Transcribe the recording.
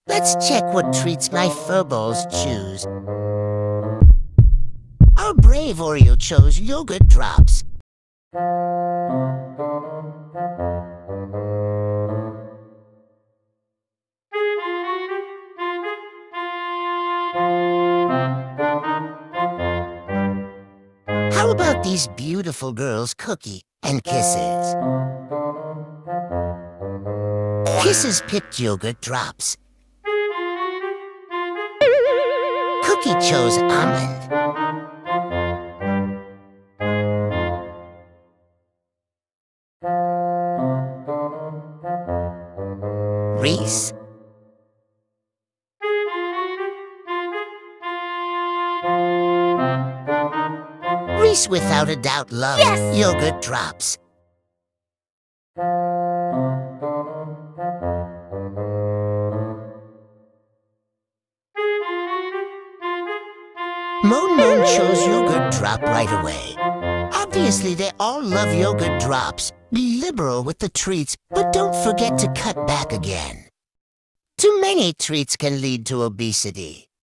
Let's check what treats my furballs choose. Our brave Oreo chose yogurt drops. How about these beautiful girls, Cookie and Kisses? Kisses picked yogurt drops. Cookie chose almond. Reese? Reese without a doubt loves yogurt drops. Moon Moon chose yogurt drop right away. Obviously, they all love yogurt drops. Be liberal with the treats, but don't forget to cut back again. Too many treats can lead to obesity.